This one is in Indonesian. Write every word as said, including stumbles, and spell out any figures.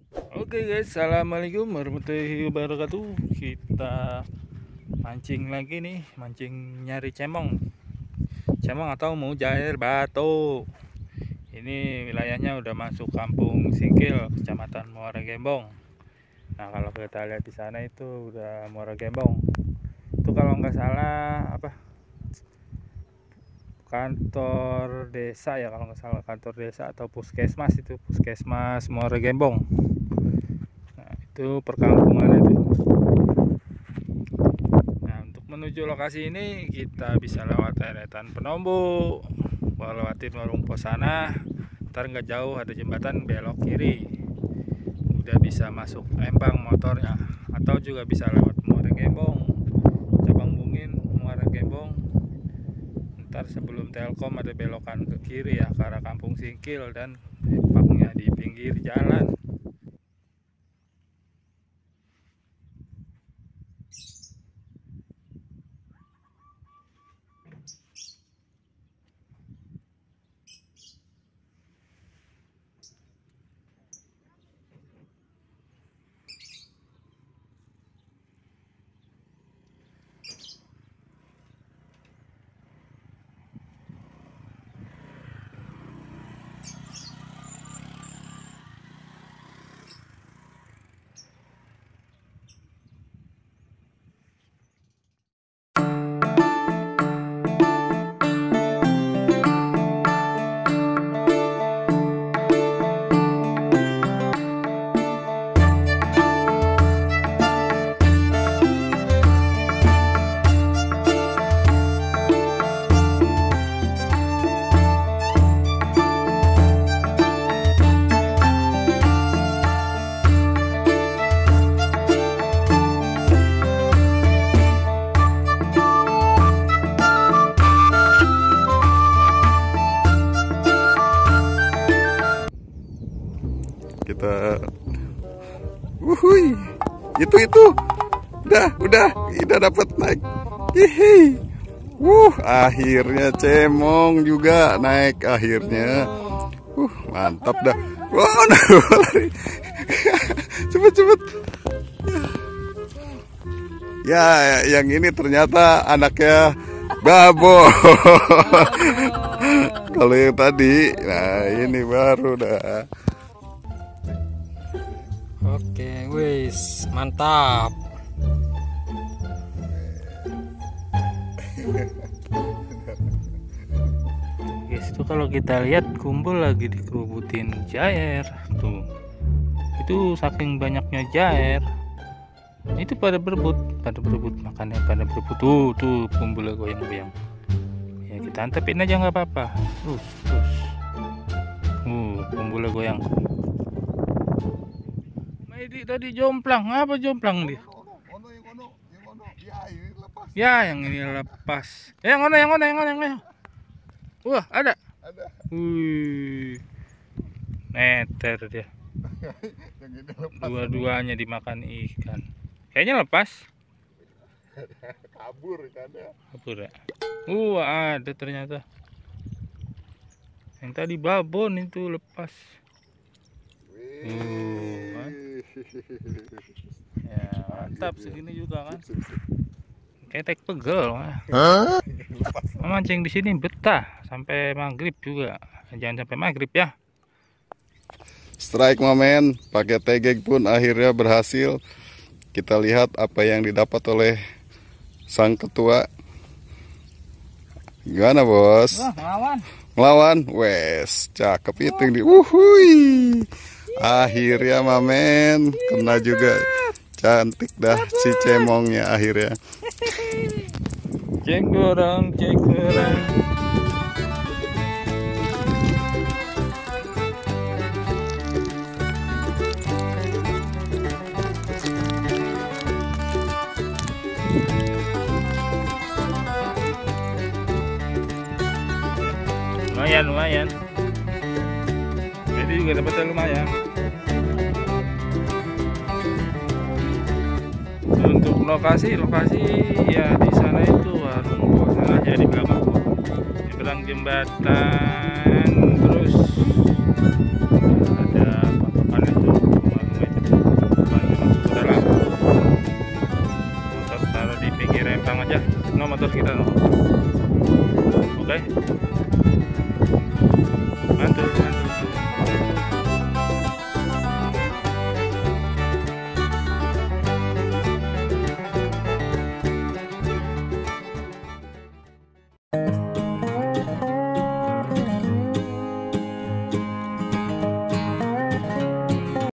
Oke guys, assalamualaikum warahmatullahi wabarakatuh. Kita mancing lagi nih, mancing nyari cemong, cemong atau mujair batu. Ini wilayahnya udah masuk Kampung Singkil, Kecamatan Muara Gembong. Nah kalau kita lihat di sana itu udah Muara Gembong. Itu kalau nggak salah apa? Kantor desa ya, kalau nggak salah kantor desa atau puskesmas, itu puskesmas Muara Gembong. Itu perkampungan itu. Nah untuk menuju lokasi ini kita bisa lewat deretan Penombo, lewatin warung Posana, ntar nggak jauh ada jembatan belok kiri, udah bisa masuk Lembang motornya, atau juga bisa lewat Muara Gembong, cabang Bungin Muara Gembong. Ntar sebelum Telkom ada belokan ke kiri ya ke arah Kampung Singkil, dan tempatnya di pinggir jalan. Kita wuhui itu itu udah udah udah dapat naik. Hihi. Wuh, akhirnya cemong juga naik akhirnya. Uh, mantap dah. Wah, nah, lari. Cepet cepet. Ya, yang ini ternyata anaknya Babo. Kalau yang tadi, nah ini baru dah. Oke, wis mantap. Guys, itu kalau kita lihat kumpul lagi dikerubutin jair tuh. Itu saking banyaknya jair, itu pada berebut, pada berebut makannya, pada berebut tuh tuh kumpulnya goyang-goyang. Ya kita antepin aja nggak apa-apa. Terus terus. Uh, kumpulnya goyang. Maidi tadi jomplang, apa jomplang dia? Ya yang ini lepas. Eh, yang mana yang mana yang mana yang mana? Wah ada. Ada. Wih, neter dia. Dua-duanya dimakan ikan. Kayaknya lepas. Kabur ikannya. Kabur ya. Uh ada ternyata. Yang tadi babon itu lepas. Uh, kan? Ya mantap segini juga kan. Ketek pegel mah. Memancing di sini betah sampai maghrib juga. Jangan sampai maghrib ya. Strike momen pakai tegek pun akhirnya berhasil. Kita lihat apa yang didapat oleh sang ketua. Gimana bos? Wah, melawan. Melawan? Wes, cakep itu di. Wuhui. Akhirnya mamen kena juga. Cantik dah si cemongnya akhirnya. Cek gorong, cek gorong. Lumayan, lumayan. Jadi juga dapatnya lumayan. Untuk lokasi, lokasi ya di sana itu warung Posana aja di belakang, di belakang jembatan, terus ada patokan itu warung Boy.